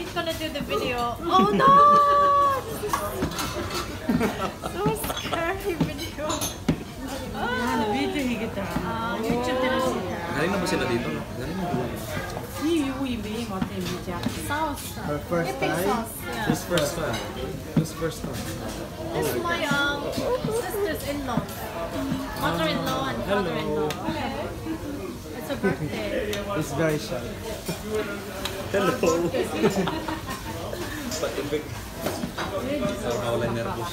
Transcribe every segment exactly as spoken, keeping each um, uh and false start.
he's gonna do the video. Oh no! So scary video. Ah, video higit ah. Ah, YouTube din siya. Galing na ba sila dito? Galing na ba? Sauce. Her first Epic time? sauce. Yeah. This first time. This first time. This is my um sister's in-law. Mother-in-law and father-in-law. It's a birthday. It's very shy. Hello. Patipik. Parang nawalan nervous.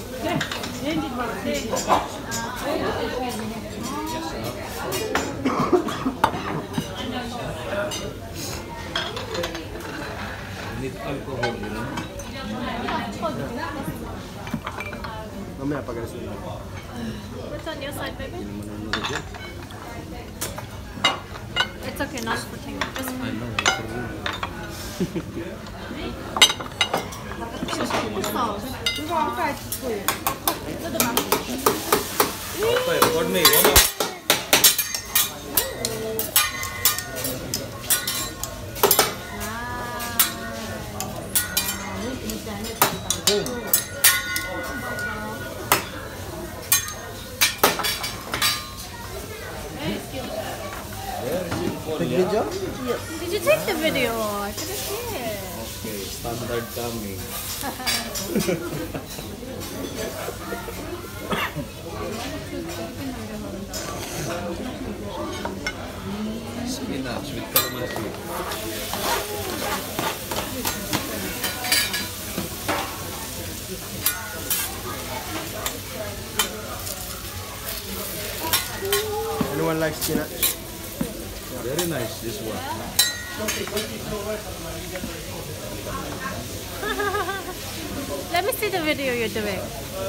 Need alcohol, you know? Mamaya pag-alis na. What's on your side, baby? It's okay, not for king. Just I know. Okay, record me. One more. Take video? Did you take the video? I couldn't see it. Okay, standard coming. Spinach with calamansi. Anyone likes spinach? Very nice, this one. Let me see the video you're doing.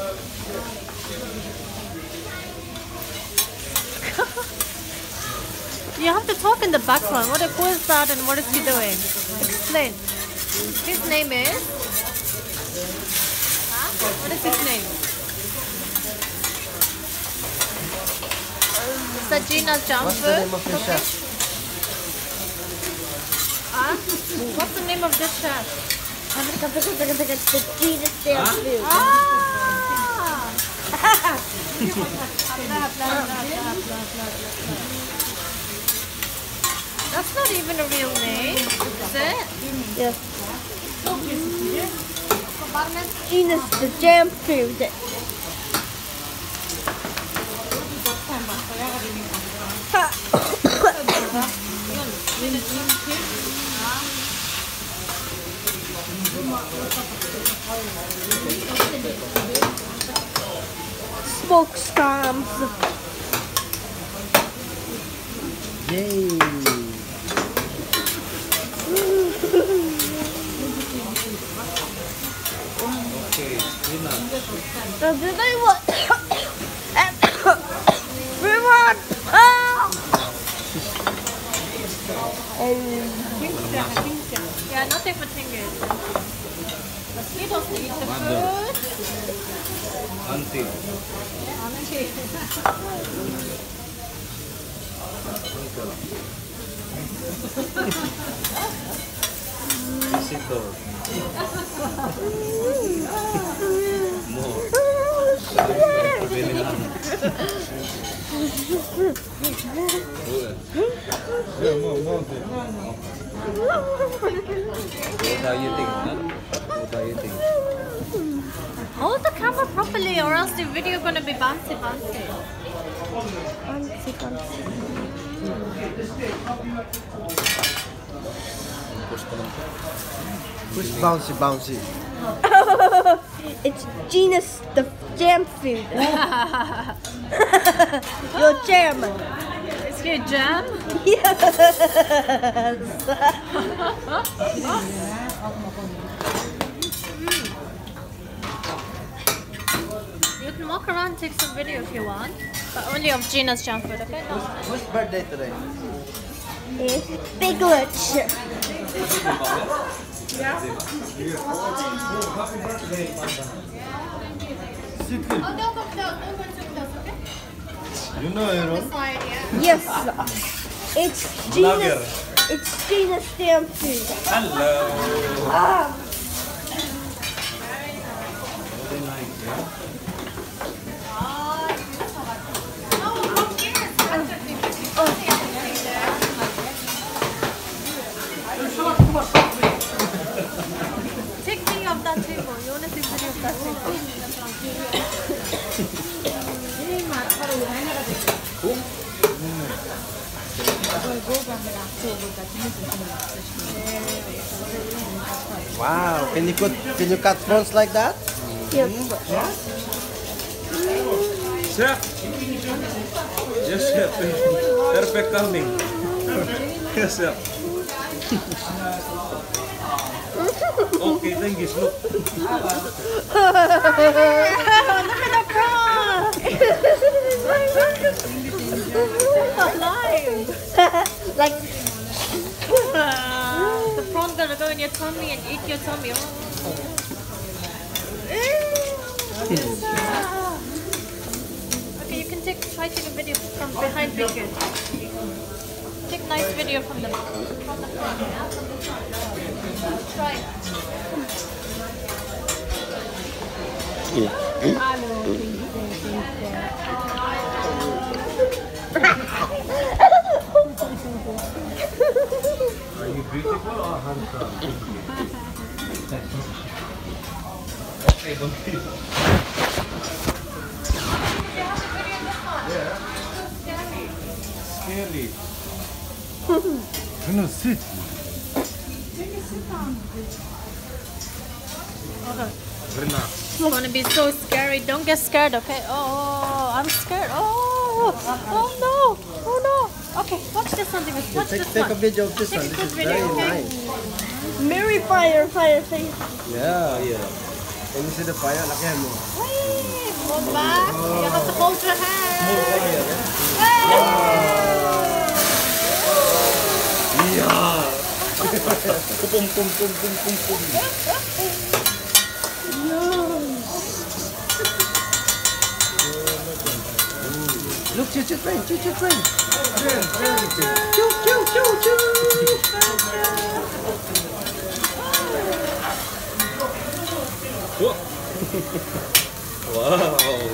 You have to talk in the background. What, who is that and what is he doing? Explain. His name is? Huh? What is his name? Is that Jenis junk What's food? the name of the chef? Huh? What's the name of this chef? The Jenis damn food. Ah! That's not even a real name, is it? Yes. Jenis the jam food. Smoke scams. Yay! Okay, spinach. So do they want? We want. Oh! Yeah, nothing but fingers. He doesn't eat the Mother. food. Auntie. Auntie. Visitor. More. Pabili na. Yeah, more, more. No dieting, huh? No dieting. Hold the camera properly or else the video gonna be bouncy bouncy. Fancy, fancy. Who's bouncy bouncy? It's Jenis the jam food. Your jam. Is your jam? Yes. You can walk around and take some video if you want. But only of Jenis jam food, okay? No. Whose birthday today? It's Big Lunch. Yeah? City. Oh, don't go down. Don't go too close, okay? You know, you know. This side, yeah. Yes. It's Jenis. Vlogger. It's Jenis damn food. Hello. Ah. Very nice, yeah? Take me off that table. You want to take video of that table? Wow, can you cut can you cut prawns like that? Yep. Chef. Yes, chef. Perfect coming. Yes, chef. Okay, thank you. Look. Look at the prawn! Alive! Like The prawn gonna go in your tummy and eat your tummy. Oh. Okay, you can take try take a video from behind Bacon. Take nice video from the from the front. Yeah? From the front. Try. Are you beautiful or handsome? Okay, continue. Yeah. Scary. Can you sit? Relax. It's gonna be so scary. Don't get scared, okay? Oh, I'm scared. Oh, oh no, oh no. Okay, watch this one, David. Watch Take, this take a one. video of this Take one. a This good is video, very okay? nice. Mary fire, fire face. Yeah. Yeah. Can you see the fire? Lakihan mo. Wait, hold back. You have to hold your hand. Yeah. Pum pum pum pum pum pum. Look, choo choo train, choo choo train. Train, train. Choo choo choo choo. Whoa. Wow.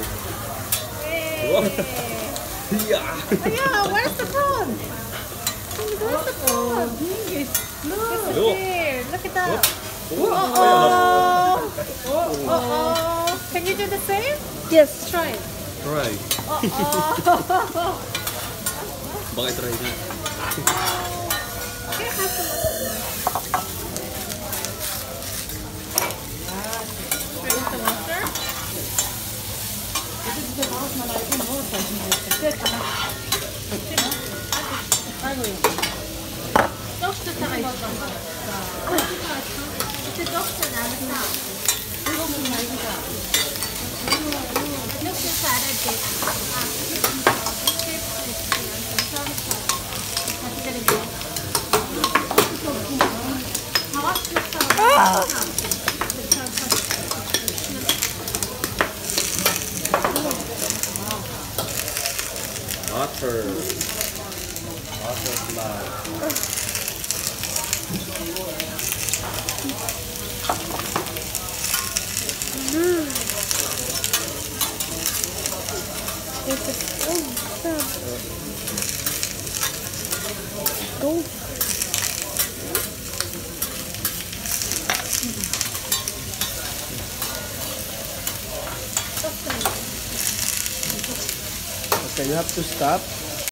Wow. Yeah. Yeah, where's the prawn? Where's the prawn? Look, Look. here. Look at that. Oh. Oh, oh. Can you do the same? Yes. Try it. Right. Oh, Baka try na. okay, have some. Try with the water. Doktor tar inte. Inte doktorn är det sant. Look inside a dish. Butter. Butterfly. Go. Okay, you have to stop.